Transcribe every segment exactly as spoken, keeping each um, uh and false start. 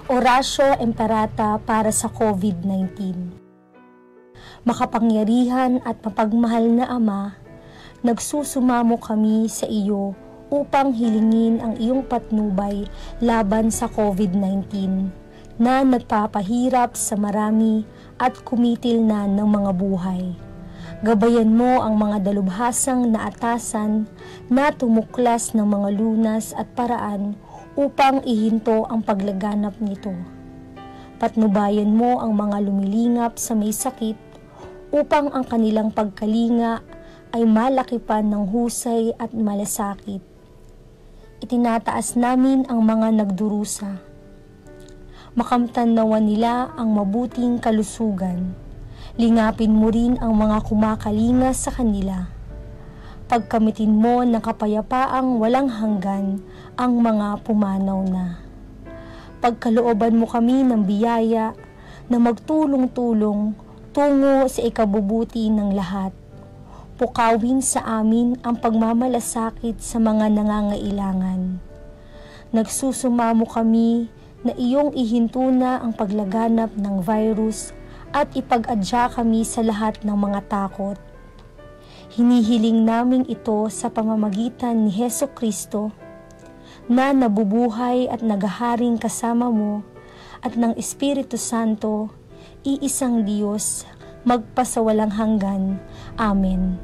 Oratio Imperata para sa COVID nineteen. Makapangyarihan at mapagmahal na Ama, nagsusumamo kami sa iyo upang hilingin ang iyong patnubay laban sa COVID nineteen na nagpapahirap sa marami at kumitil na ng mga buhay. Gabayan mo ang mga dalubhasang naatasan na tumuklas ng mga lunas at paraan upang ihinto ang paglaganap nito. Patnubayan mo ang mga lumilingap sa may sakit upang ang kanilang pagkalinga ay malakipan ng husay at malasakit. Itinataas namin ang mga nagdurusa. Makamtan nawa nila ang mabuting kalusugan. Lingapin mo rin ang mga kumakalinga sa kanila. Pagkamitin mo ng kapayapaang walang hanggan ang mga pumanaw na. Pagkalooban mo kami ng biyaya na magtulong-tulong tungo sa ikabubuti ng lahat. Pukawin sa amin ang pagmamalasakit sa mga nangangailangan. Nagsusumamo kami na iyong ihinto na ang paglaganap ng virus at ipag-adya kami sa lahat ng mga takot. Hinihiling namin ito sa pamamagitan ni Hesukristo na nabubuhay at naghaharing kasama mo at ng Espiritu Santo, iisang Diyos, magpasawalang hanggan. Amen.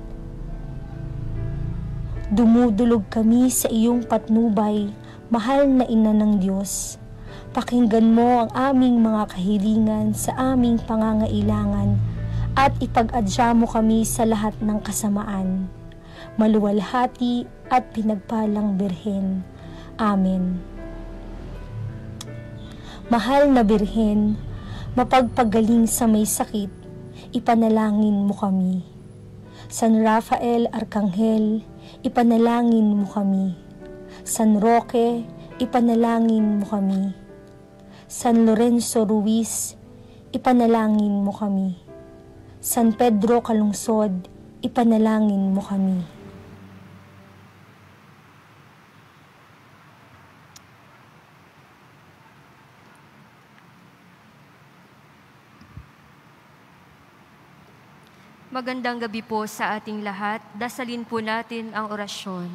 Dumudulog kami sa iyong patnubay, mahal na Ina ng Diyos. Pakinggan mo ang aming mga kahilingan sa aming pangangailangan at ipag-adya mo kami sa lahat ng kasamaan. Maluwalhati at pinagpalang Birhen. Amen. Mahal na Birhen, mapagpagaling sa may sakit, ipanalangin mo kami. San Rafael Arkanghel, ipanalangin mo kami. San Roque, ipanalangin mo kami. San Lorenzo Ruiz, ipanalangin mo kami. San Pedro Calungsod, ipanalangin mo kami. Magandang gabi po sa ating lahat. Dasalin po natin ang orasyon.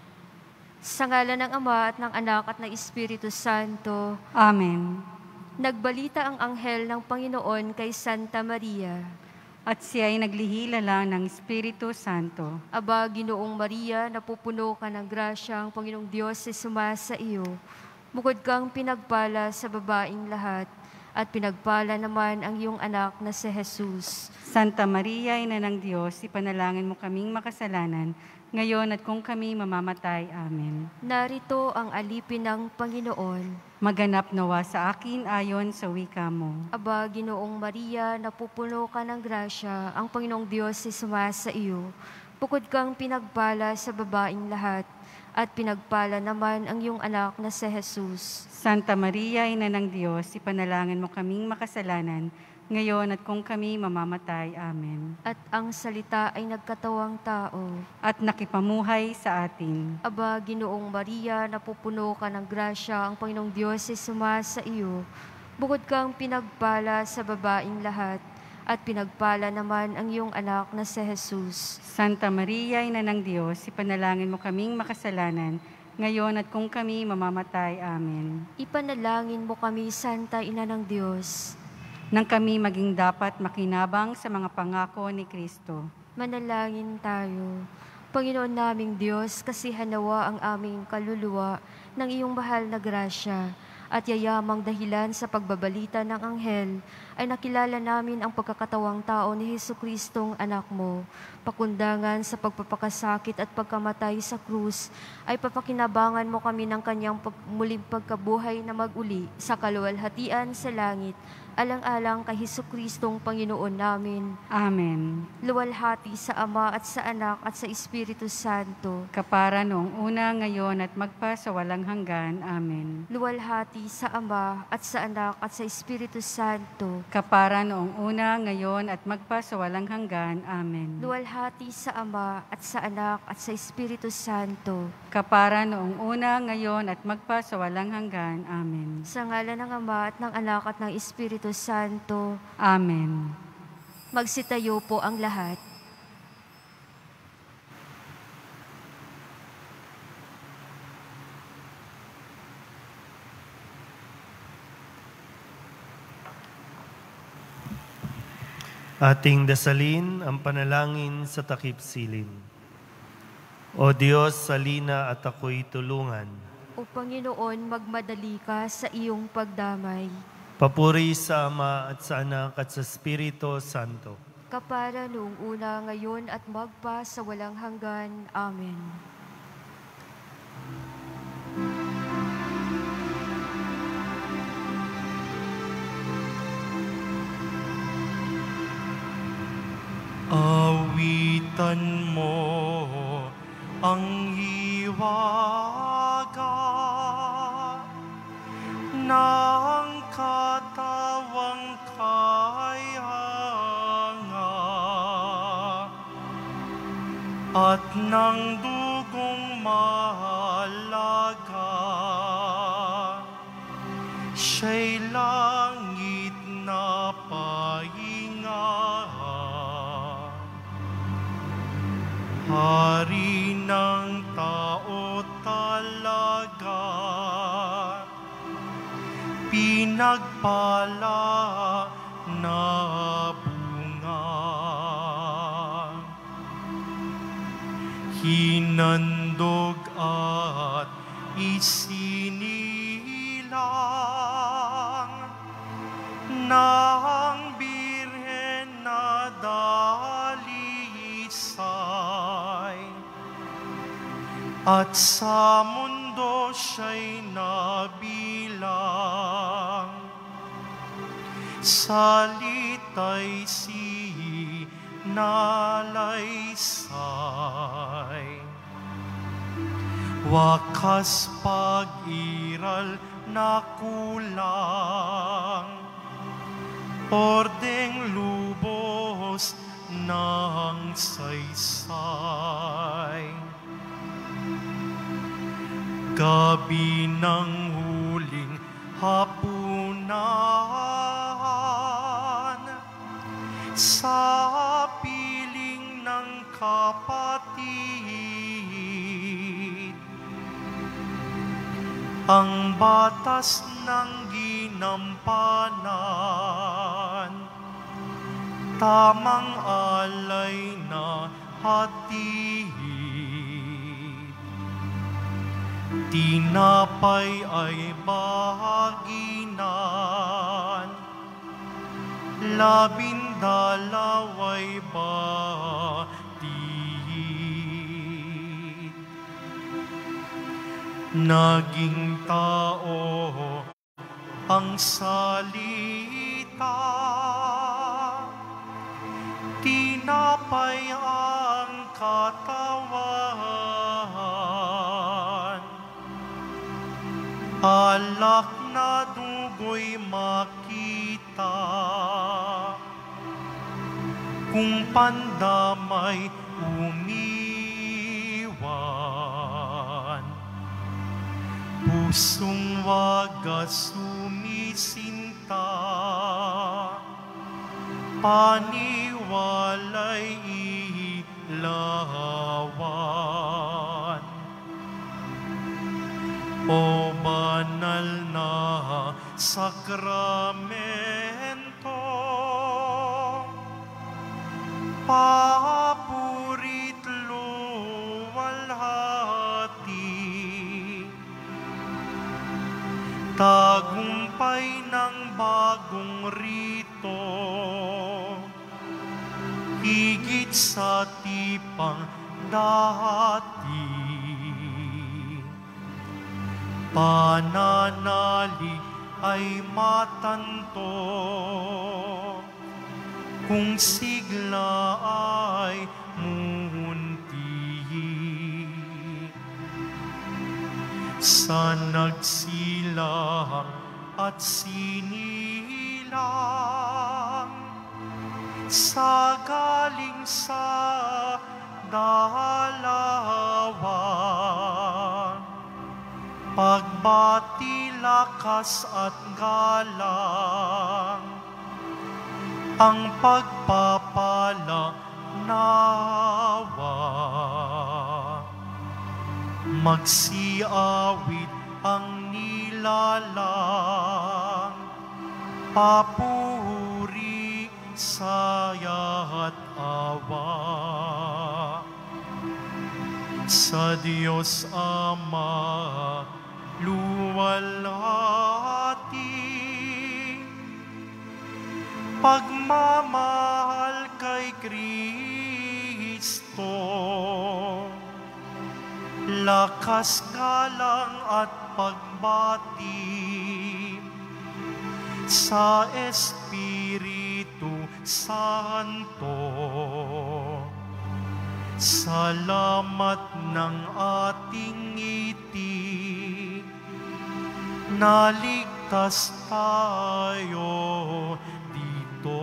Sa ngalan ng Ama at ng Anak at ng Espiritu Santo. Amen. Nagbalita ang anghel ng Panginoon kay Santa Maria. At siya ay naglihila lang ng Espiritu Santo. Aba, Ginoong Maria, napupuno ka ng grasya, ang Panginoong Diyos ay sumasa iyo. Bukod kang pinagpala sa babaing lahat, at pinagpala naman ang iyong anak na si Jesus. Santa Maria, Ina ng Diyos, ipanalangin mo kaming makasalanan, ngayon at kung kami mamamatay. Amen. Narito ang alipin ng Panginoon. Maganap nawa sa akin ayon sa wika mo. Aba, Ginoong Maria, napupuno ka ng grasya, ang Panginoong Diyos ay sumasa iyo. Bukod kang pinagpala sa babaing lahat, at pinagpala naman ang iyong anak na si Jesus. Santa Maria, Ina ng Diyos, ipanalangin mo kaming makasalanan, ngayon at kung kami mamamatay. Amen. At ang salita ay nagkatawang tao. At nakipamuhay sa atin. Aba, Ginoong Maria, napupuno ka ng grasya, ang Panginoong Diyos ay sumasa iyo. Bukod kang pinagpala sa babaing lahat, at pinagpala naman ang iyong anak na si Jesus. Santa Maria, Ina ng Diyos, ipanalangin mo kaming makasalanan, ngayon at kung kami mamamatay. Amen. Ipanalangin mo kami, Santa Ina ng Diyos, nang kami maging dapat makinabang sa mga pangako ni Kristo. Manalangin tayo. Panginoon naming Diyos, kasihan nawa ang aming kaluluwa ng iyong mahal na grasya, at yayamang dahilan sa pagbabalita ng anghel, ay nakilala namin ang pagkakatawang tao ni Jesucristong anak mo. Pakundangan sa pagpapakasakit at pagkamatay sa krus, ay papakinabangan mo kami ng kanyang pag muling pagkabuhay na maguli sa kaluwalhatian sa langit, alang-alang kay Jesucristong Panginoon namin. Amen. Luwalhati sa Ama at sa Anak at sa Espiritu Santo. Kapara noong una, ngayon at magpa sa walang hanggan. Amen. Luwalhati sa Ama at sa Anak at sa Espiritu Santo. Kapara noong una, ngayon at magpa sa walang hanggan. Amen. Luwalhati sa Ama at sa Anak at sa Espiritu Santo. Kapara noong una, ngayon at magpa sa walang hanggan. Amen. Sa ngalan ng Ama at ng Anak at ng Espiritu Santo. Amen. Magsitayo po ang lahat. Ating dasalin ang panalangin sa takip silim. O Diyos, salina at ako'y tulungan. O Panginoon, magmadali ka sa iyong pagdamay. Papuri sa Ama at sa Anak at sa Espiritu Santo. Kapara noong una, ngayon at magpa sa walang hanggan. Amen. Awitan mo ang hiwaga ng katawang kayanga at ng dugong mahalaga, siya'y langit na pahinga. Hari ng tao talaga, pinagpala na bunga. Hinandog at isinilang ng Birhen na dalisay, at sa mundo siya'y nabilang. Salita'y sinalaysay, wakas pag-iral na kulang, ordeng lubos ng saysay. Gabi ng huling hapunan, sa piling ng kapatid, ang batas ng ginampanan, tamang alay na hatid. Tinapay ay bahaginan, labindalaway batid. Naging tao ang salita, tinapay ang katawan, alak na dugo'y makita, kung pandamay umiwan. Pusong wagas sumisinta, paniwalay ilawan. O banal na sakramento, papurit luwalhati, tagumpay ng bagong rito, higit sa tipang dati. Pananalig ay matanto, kung sigla ay munti. Sa nagsilang at sinilang, sa galing sa dalawan, pagbati lakas at galang, ang pagpapala nawa. Magsiawit ang nilalang, papuri, saya at awa. Sa Diyos Ama, luwalhati, pagmamahal kay Kristo, lakas, galang at pagbati sa Espiritu Santo. Salamat ng ating ngiti, naligtas tayo dito.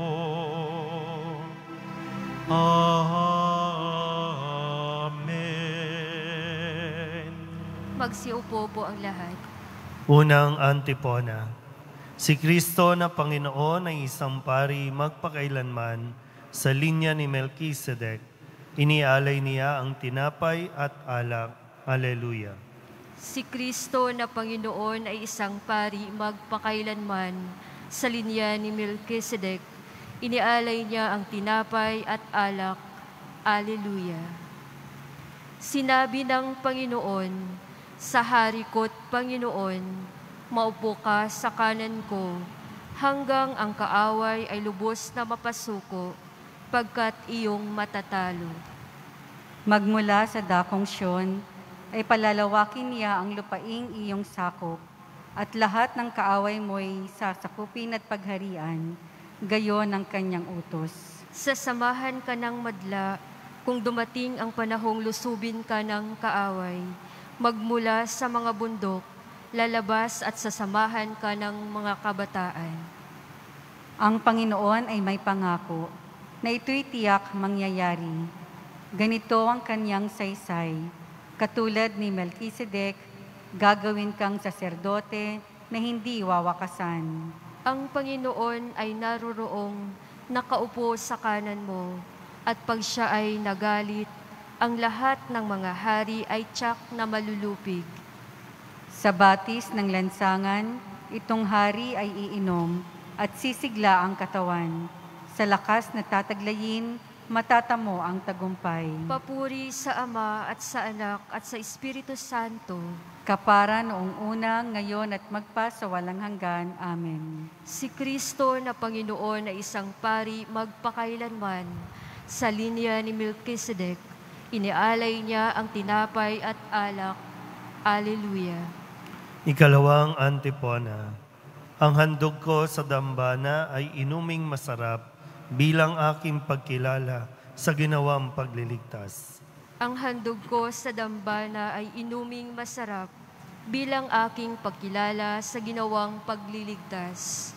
Amen. Magsiupo po ang lahat. Unang antipona. Si Kristo na Panginoon ay isang pari magpakailanman sa linya ni Melchizedek. Inialay niya ang tinapay at alak. Alleluia. Si Kristo na Panginoon ay isang pari magpakailanman sa linya ni Melchizedek. Inialay niya ang tinapay at alak. Alleluia. Sinabi ng Panginoon, sa hari ko't Panginoon, maupo ka sa kanan ko, hanggang ang kaaway ay lubos na mapasuko, pagkat iyong matatalo. Magmula sa dakong Siyon, ay palalawakin niya ang lupaing iyong sakop, at lahat ng kaaway mo'y sasakupin at pagharian, gayon ang kanyang utos. Sasamahan ka ng madla, kung dumating ang panahong lusubin ka ng kaaway, magmula sa mga bundok, lalabas at sasamahan ka ng mga kabataan. Ang Panginoon ay may pangako, na ito'y tiyak mangyayari. Ganito ang kanyang saysay, katulad ni Melchizedek, gagawin kang saserdote na hindi wawakasan. Ang Panginoon ay naroroong nakaupo sa kanan mo, at pag siya ay nagalit, ang lahat ng mga hari ay tiyak na malulupig. Sa batis ng lansangan, itong hari ay iinom at sisigla ang katawan. Sa lakas na tataglayin, matatamo ang tagumpay. Papuri sa Ama at sa Anak at sa Espiritu Santo, Kapara noong una, ngayon at magpa sa walang hanggan. Amen. si Kristo na Panginoon ay isang pari magpakailanman. Sa linya ni Melchizedek, inialay niya ang tinapay at alak. Alleluia. Ikalawang antipona. Ang handog ko sa dambana ay inuming masarap bilang aking pagkilala sa ginawang pagliligtas. Ang handog ko sa dambana ay inuming masarap bilang aking pagkilala sa ginawang pagliligtas.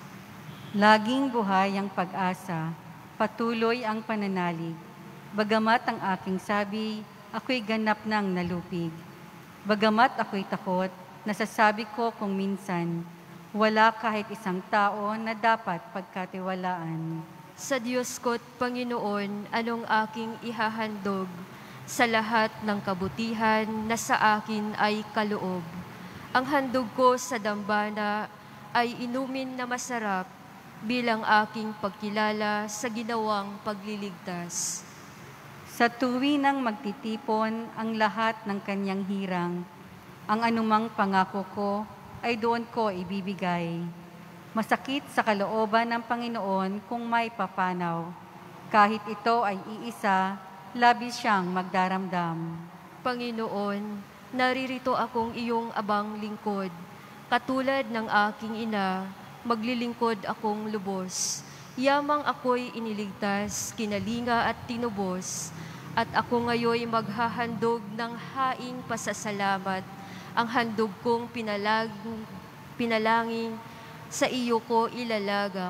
Laging buhay ang pag-asa, patuloy ang pananalig. Bagamat ang aking sabi, ako'y ganap ng nalupig. Bagamat ako'y takot, nasasabi ko kung minsan, wala kahit isang tao na dapat pagkatiwalaan. Sa Diyos ko't Panginoon, anong aking ihahandog sa lahat ng kabutihan na sa akin ay kaloob. Ang handog ko sa dambana ay inumin na masarap bilang aking pagkilala sa ginawang pagliligtas. Sa tuwinang magtitipon ang lahat ng kanyang hirang, ang anumang pangako ko ay doon ko ibibigay. Masakit sa kalooban ng Panginoon kung may papanaw. Kahit ito ay iisa, labis siyang magdaramdam. Panginoon, naririto akong iyong abang lingkod. Katulad ng aking ina, maglilingkod akong lubos. Yamang ako'y iniligtas, kinalinga at tinubos. At ako ngayoy maghahandog ng haing pasasalamat. Ang handog kong pinalag, pinalangin, sa iyo ko ilalagak.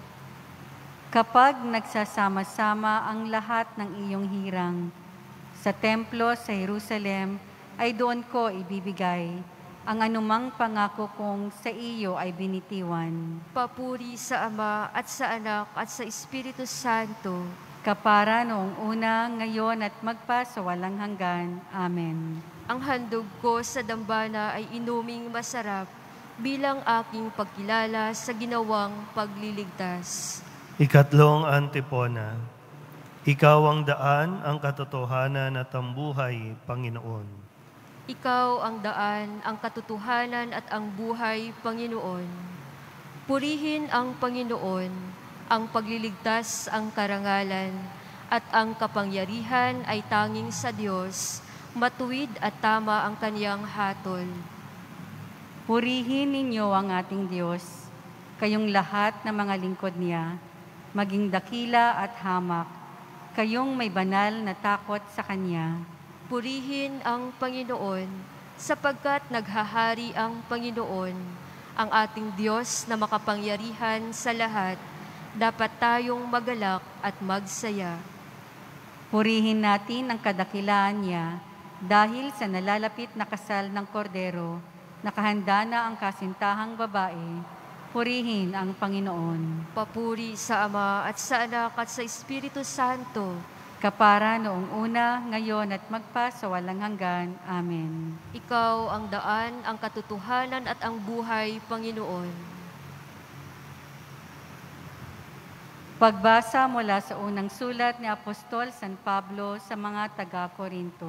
Kapag nagsasama-sama ang lahat ng iyong hirang, sa templo sa Jerusalem ay doon ko ibibigay ang anumang pangako kong sa iyo ay binitiwan. Papuri sa Ama at sa Anak at sa Espiritu Santo, kapara noong una, ngayon at magpa sa walang hanggan. Amen. ang handog ko sa dambana ay inuming masarap bilang aking pagkilala sa ginawang pagliligtas. Ikatlong antipona. Ikaw ang daan, ang katotohanan at ang buhay, Panginoon. Ikaw ang daan, ang katotohanan at ang buhay, Panginoon. Purihin ang Panginoon, ang pagliligtas ang karangalan, at ang kapangyarihan ay tanging sa Diyos, matuwid at tama ang kaniyang hatol. Purihin ninyo ang ating Diyos, kayong lahat na mga lingkod niya, maging dakila at hamak, kayong may banal na takot sa Kanya. Purihin ang Panginoon, sapagkat naghahari ang Panginoon, ang ating Diyos na makapangyarihan sa lahat. Dapat tayong magalak at magsaya. Purihin natin ang kadakilaan niya, dahil sa nalalapit na kasal ng kordero, nakahanda na ang kasintahang babae. Purihin ang Panginoon. Papuri sa Ama at sa Anak at sa Espiritu Santo, kapara noong una, ngayon at magpa sa walang hanggan. Amen. Ikaw ang daan, ang katotohanan at ang buhay, Panginoon. Pagbasa mula sa unang sulat ni Apostol San Pablo sa mga taga-Korinto.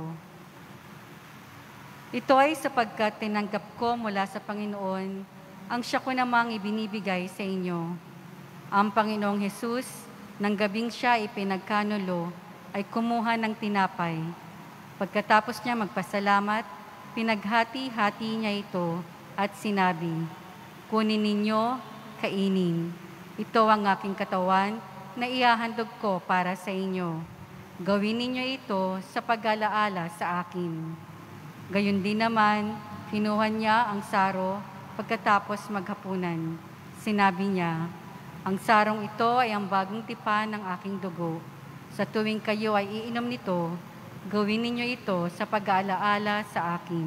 Ito ay sapagkat tinanggap ko mula sa Panginoon ang siya ko namang ibinibigay sa inyo. Ang Panginoong Hesus, nang gabing siya ipinagkanulo, ay kumuha ng tinapay. Pagkatapos niya magpasalamat, pinaghati-hati niya ito at sinabi, "Kunin ninyo, kainin. Ito ang aking katawan na ihahandog ko para sa inyo. Gawin ninyo ito sa pag-alaala sa akin." Gayon din naman, kinuha niya ang saro pagkatapos maghapunan. Sinabi niya, "Ang sarong ito ay ang bagong tipan ng aking dugo. Sa tuwing kayo ay iinom nito, gawin ninyo ito sa pag-aalaala sa akin."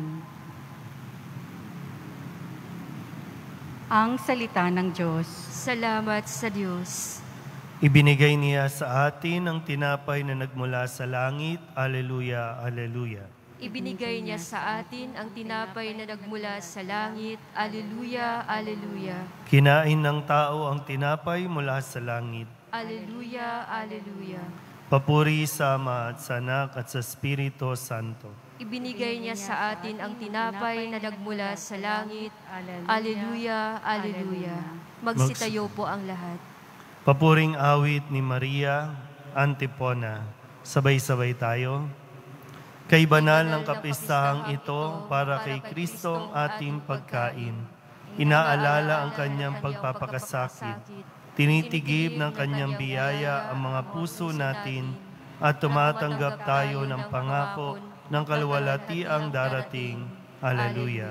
Ang salita ng Diyos. Salamat sa Diyos. Ibinigay niya sa atin ang tinapay na nagmula sa langit. Alleluia, alleluia. Ibinigay niya sa atin ang tinapay na nagmula sa langit. Alleluia, alleluia. Kinain ng tao ang tinapay mula sa langit. Alleluia, alleluia. Papuri sa Ama at sa Anak at sa Espiritu Santo. Ibinigay niya sa atin ang tinapay na nagmula sa langit. Alleluia, alleluia. Magsitayo po ang lahat. Papuring awit ni Maria, antipona. Sabay-sabay tayo. Kay banal ng kapistahang ito para kay Kristo ang ating pagkain. Inaalala ang kanyang pagpapakasakit. Tinitigib ng kanyang biyaya ang mga puso natin at tumatanggap tayo ng pangako ng kaluwalhatiang darating. Alleluia.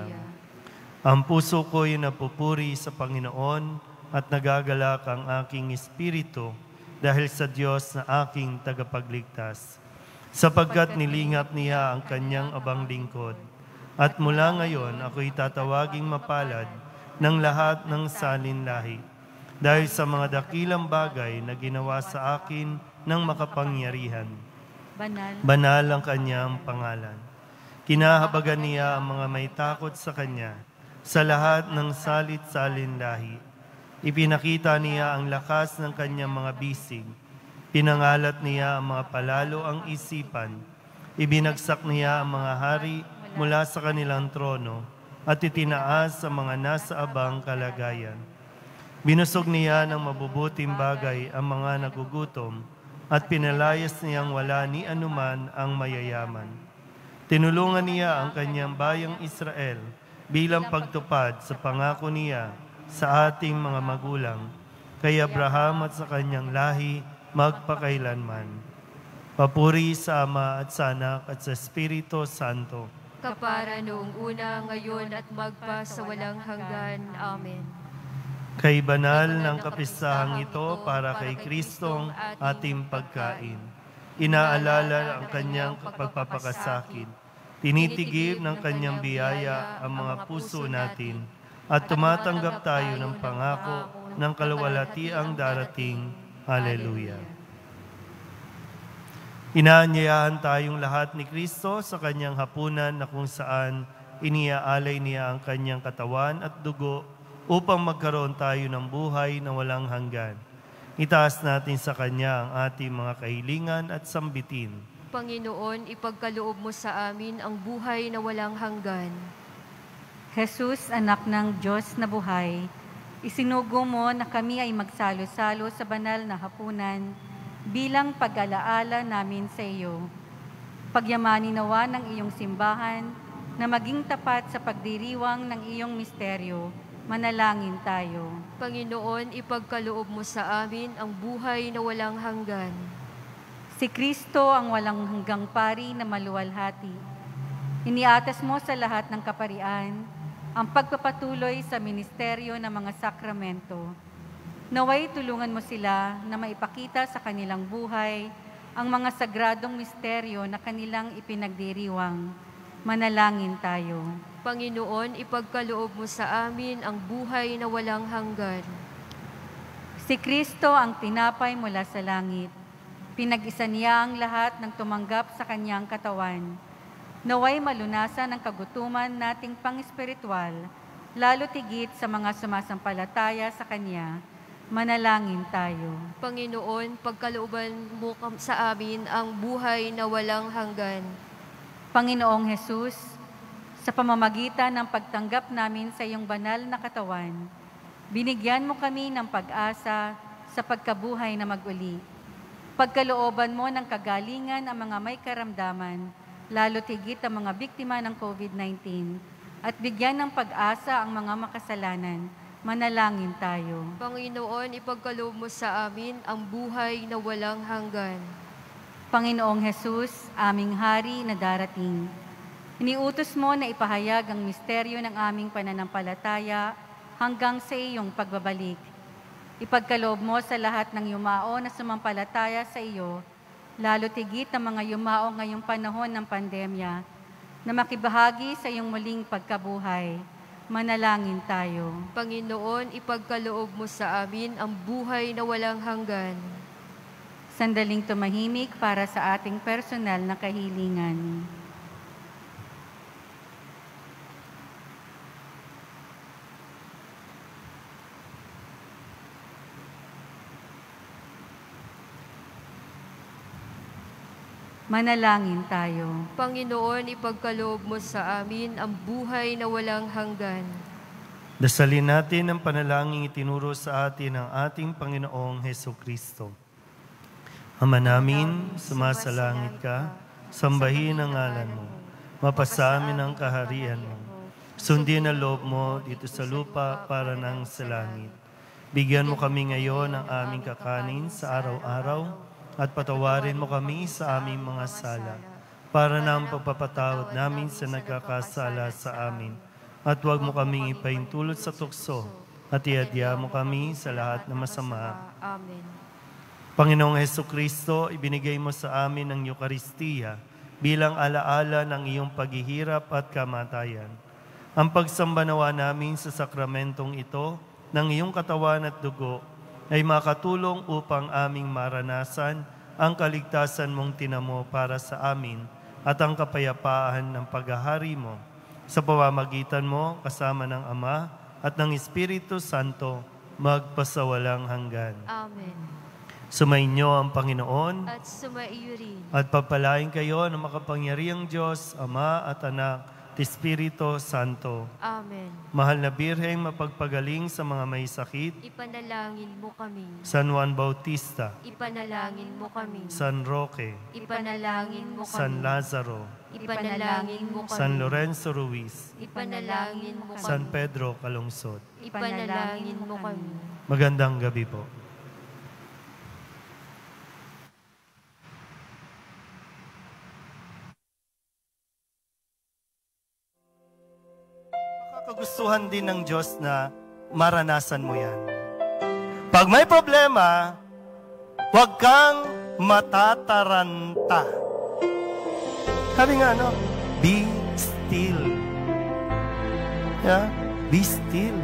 Ang puso ko'y napupuri sa Panginoon at nagagalak ang aking espiritu dahil sa Diyos na aking tagapagligtas. Sapagkat nilingap niya ang kanyang abang lingkod. At mula ngayon, ako'y tatawaging mapalad ng lahat ng salinlahi, dahil sa mga dakilang bagay na ginawa sa akin ng makapangyarihan. Banal. Banal ang kanyang pangalan. Kinahabagan niya ang mga may takot sa kanya sa lahat ng salit-salinlahi. Ipinakita niya ang lakas ng kanyang mga bisig. Pinangalat niya ang mga palalo ang isipan. Ibinagsak niya ang mga hari mula sa kanilang trono at itinaas sa mga nasa abang kalagayan. Binusog niya ng mabubuting bagay ang mga nagugutom at pinalayas niyang wala ni anuman ang mayayaman. Tinulungan niya ang kanyang bayang Israel bilang pagtupad sa pangako niya sa ating mga magulang, kay Abraham at sa kanyang lahi magpakailanman. Papuri sa Ama at sa Anak at sa Espiritu Santo, kapara noong una, ngayon at magpa sa walang hanggan. Amen. Kay banal ng kapistahang ito para kay Kristong ating pagkain, inaalala ang kanyang pagpapakasakit, tinitigib ng kanyang biyaya ang mga puso natin, at tumatanggap tayo ng pangako ng kaluwalhatiang darating. Hallelujah. Inaanyayahan tayong lahat ni Kristo sa kanyang hapunan na kung saan iniaalay niya ang kanyang katawan at dugo upang magkaroon tayo ng buhay na walang hanggan. Itaas natin sa Kanya ang ating mga kahilingan at sambitin. Panginoon, ipagkaloob mo sa amin ang buhay na walang hanggan. Jesus, anak ng Diyos na buhay, isinugo mo na kami ay magsalo-salo sa banal na hapunan bilang pag-alaala namin sa iyo. Pagyamanin nawa ng iyong simbahan na maging tapat sa pagdiriwang ng iyong misteryo. Manalangin tayo. Panginoon, ipagkaloob mo sa amin ang buhay na walang hanggan. Si Kristo ang walang hanggang pari na maluwalhati. Iniatas mo sa lahat ng kaparian ang pagpapatuloy sa ministeryo ng mga sakramento. Naway tulungan mo sila na maipakita sa kanilang buhay ang mga sagradong misteryo na kanilang ipinagdiriwang. Manalangin tayo. Panginoon, ipagkaloob mo sa amin ang buhay na walang hanggan. Si Kristo ang tinapay mula sa langit. Pinag-isa niya ang lahat ng tumanggap sa kanyang katawan. Naway malunasan ang kagutuman nating pang-espiritual, lalo tigit sa mga sumasampalataya sa kanya. Manalangin tayo. Panginoon, pagkalooban mo sa amin ang buhay na walang hanggan. Panginoong Jesus, sa pamamagitan ng pagtanggap namin sa iyong banal na katawan, binigyan mo kami ng pag-asa sa pagkabuhay na mag-uli. Pagkalooban mo ng kagalingan ang mga may karamdaman, lalo tigit ang mga biktima ng COVID nineteen, at bigyan ng pag-asa ang mga makasalanan. Manalangin tayo. Panginoon, ipagkaloob mo sa amin ang buhay na walang hanggan. Panginoong Jesus, aming hari na darating, iniutos mo na ipahayag ang misteryo ng aming pananampalataya hanggang sa iyong pagbabalik. Ipagkaloob mo sa lahat ng yumao na sumampalataya sa iyo, lalo tigit ang mga yumao ngayong panahon ng pandemya, na makibahagi sa iyong muling pagkabuhay. Manalangin tayo. Panginoon, ipagkaloob mo sa amin ang buhay na walang hanggan. Sandaling tumahimik para sa ating personal na kahilingan. Manalangin tayo. Panginoon, ipagkaloob mo sa amin ang buhay na walang hanggan. Dasalin natin ang panalangin itinuro sa atin ng ating Panginoong Hesukristo. Ama namin, sumasalangit ka, sambahin ang ngalan mo, mapasa amin ang kaharian mo. Sundin ang loob mo dito sa lupa para nang sa langit. Bigyan mo kami ngayon ng aming kakanin sa araw-araw, at patawarin mo kami sa aming mga sala, para na ang pagpapatawad namin sa nagkakasala sa amin. At huwag mo kaming ipaintulot sa tukso, at iadya mo kami sa lahat ng masama. Amen. Panginoong Hesukristo, ibinigay mo sa amin ang Eukaristiya bilang alaala ng iyong paghihirap at kamatayan. Ang pagsamba nawa namin sa sakramentong ito ng iyong katawan at dugo ay makatulong upang aming maranasan ang kaligtasan mong tinamo para sa amin at ang kapayapaan ng paghahari mo. Sa pamamagitan mo, kasama ng Ama at ng Espiritu Santo, magpasawalang hanggan. Amen. Sumainyo ang Panginoon At sumaiyo rin. at papalain kayo ng makapangyarihang Diyos, Ama at Anak at Espiritu Santo. Amen. Mahal na Birheng mapagpagaling sa mga may sakit, Ipanalangin mo kami. San Juan Bautista, Ipanalangin mo kami. San Roque, Ipanalangin mo kami. San Lazaro, Ipanalangin mo kami. San Lorenzo Ruiz, Ipanalangin mo kami. San Pedro Calungsod. Ipanalangin mo kami. Magandang gabi po. Kagustuhan din ng Diyos na maranasan mo yan. Pag may problema, huwag kang matataranta. Sabi nga, no? Be still. Yeah? Be still.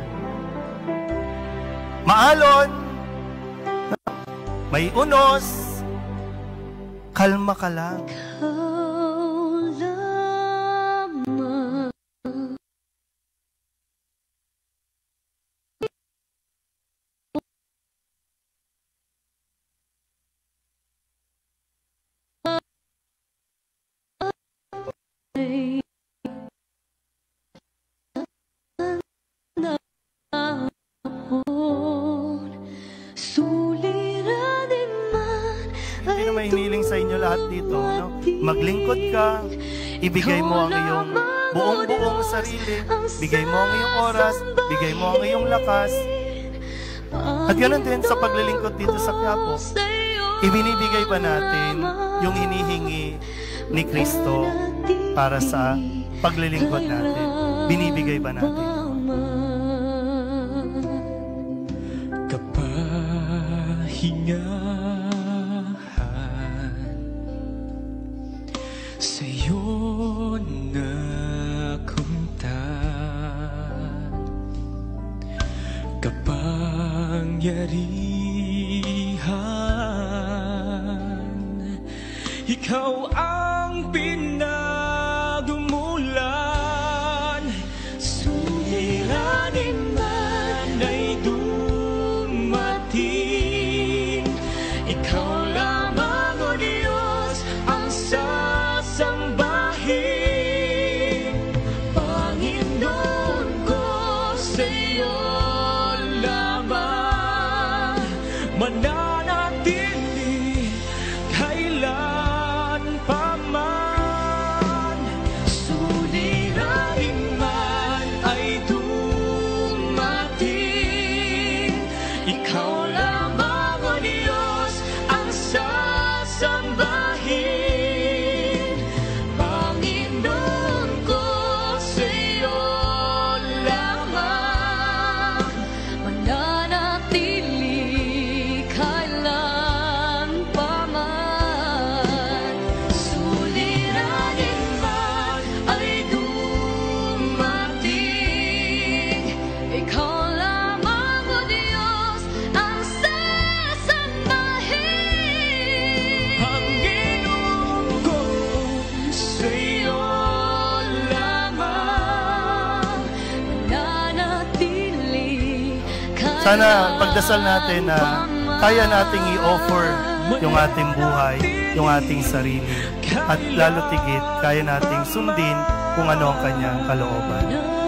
Maalon, may unos, kalma ka lang. Maglingkod ka, ibigay mo ang iyong buong-buong sarili, bigay mo ang iyong oras, bigay mo ang iyong lakas. At ganoon din sa paglilingkod dito sa Quiapo, ibinibigay ba natin yung hinihingi ni Kristo para sa paglilingkod natin? Binibigay ba natin? Kapahinga sa'yo nakuntan, kapangyarihan, ikaw ang pinagmulan, suliranin man ay dumating, ikaw lamang o Diyos ang sa sambahin, Panginoon ko sa'yo lamang mananatili kailan pa man, suliranin man ay dumating, ikaw lamang o Diyos ang sasambahin. Sana pagdasal natin na kaya nating i-offer yung ating buhay, yung ating sarili, at lalo tigit, kaya nating sundin kung ano ang kanyang kalooban.